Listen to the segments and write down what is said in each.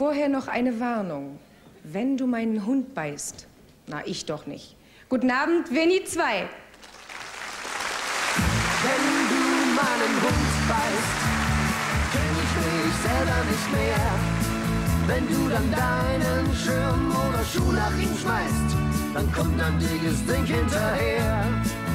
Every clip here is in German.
Vorher noch eine Warnung. Wenn du meinen Hund beißt. Na, ich doch nicht. Guten Abend, Winnie 2. Wenn du meinen Hund beißt, kenn ich mich selber nicht mehr. Wenn du dann deinen Schirm oder Schuh nach ihm schmeißt, dann kommt ein dickes Ding hinterher.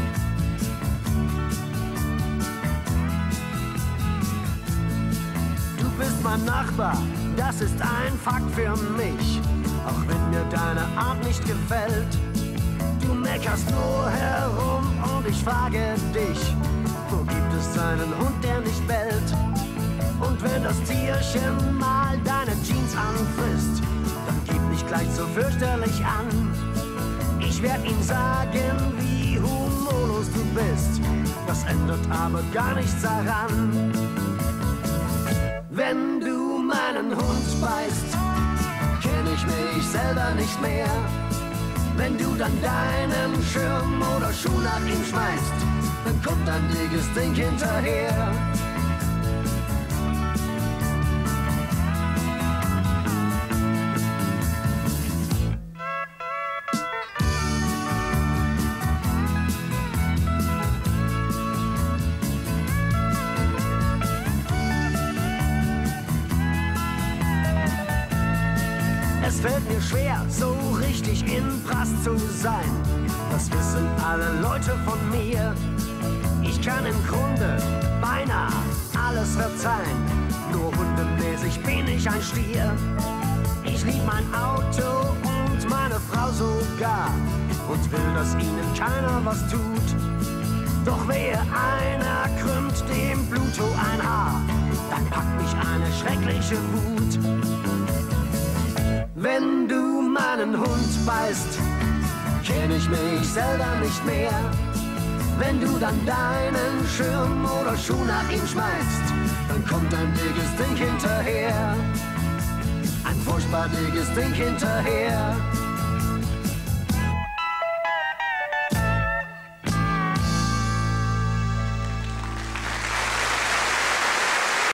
Du bist mein Nachbar, das ist ein Fakt für mich, auch wenn mir deine Art nicht gefällt. Du meckerst nur herum und ich frage dich, wo gibt es einen Hund, der nicht bellt? Und wenn das Tierchen mal deine Jeans anfrisst, dann gib nicht gleich so fürchterlich an. Ich werd ihm sagen, wie humorlos du bist, das ändert aber gar nichts daran. Wenn du meinen Hund beißt, kenn ich mich selber nicht mehr. Wenn du dann deinen Schirm oder Schuh nach ihm schmeißt, dann kommt ein dickes Ding hinterher. Es fällt mir schwer, so richtig in Prass zu sein. Das wissen alle Leute von mir. Ich kann im Grunde beinahe alles verzeihen. Nur hundemäßig bin ich ein Stier. Ich lieb mein Auto und meine Frau sogar und will, dass ihnen keiner was tut. Doch wehe, einer krümmt dem Pluto ein Haar, dann packt mich eine schreckliche Wut. Wenn du meinen Hund beißt, kenn ich mich selber nicht mehr. Wenn du dann deinen Schirm oder Schuh nach ihm schmeißt, dann kommt ein dickes Ding hinterher. Ein furchtbar dickes Ding hinterher.